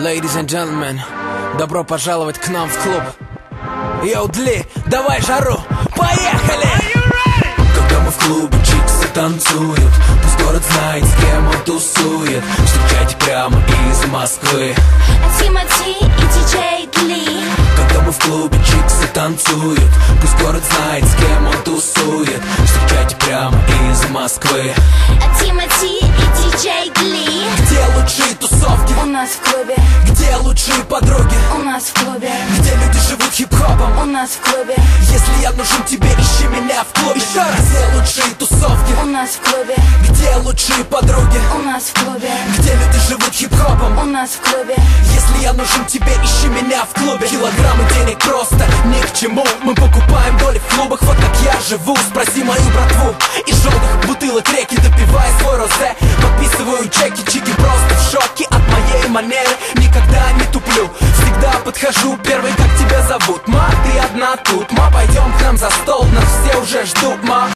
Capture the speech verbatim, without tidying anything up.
Ladies and gentlemen, добро пожаловать к нам в клуб. Йоу, Дли, давай жару, поехали! Когда мы в клубе, чиксы танцуют, пусть город знает, с кем он тусует. Встречайте прямо из Москвы Тимати и диджей Дли. Когда мы в клубе, чиксы танцуют, пусть город знает, с кем он тусует. Встречайте прямо из Москвы Тимати и диджей Дли. Где лучшие тусовки? У нас в клубе. Где лучшие подруги? У нас в клубе. Где люди живут хип-хопом? У нас в клубе. Если я нужен тебе, ищи меня в клубе. Еще раз. Где лучшие тусовки? У нас в клубе. Где лучшие подруги? У нас в клубе. Где люди живут хип-хопом? У нас в клубе. Если я нужен тебе, ищи меня в клубе. Килограммы денег просто ни к чему. Мы покупаем доли в клубах, вот как я живу. Спроси мою братву. Из желтых бутылок реки допивая свой розе. Подписываю чеки, чики просто в шоке от моей манеры. Никогда не туплю, всегда подхожу первый. Как тебя зовут? Ма, ты одна тут. Ма, пойдем к нам за стол, нас все уже ждут.